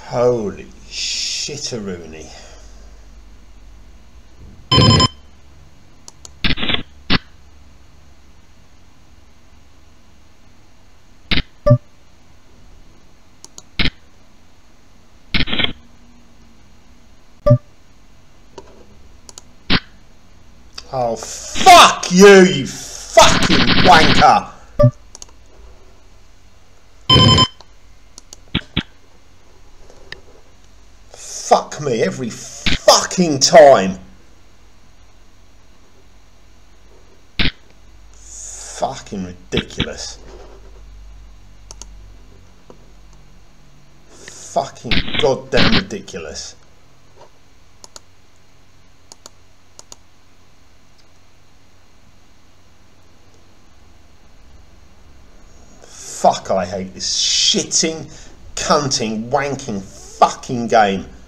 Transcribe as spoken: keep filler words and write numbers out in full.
Holy shitteroony. Oh, fuck you, you fucking wanker! Fuck me every fucking time. Fucking ridiculous. Fucking goddamn ridiculous. Fuck, I hate this shitting, cunting, wanking fucking game.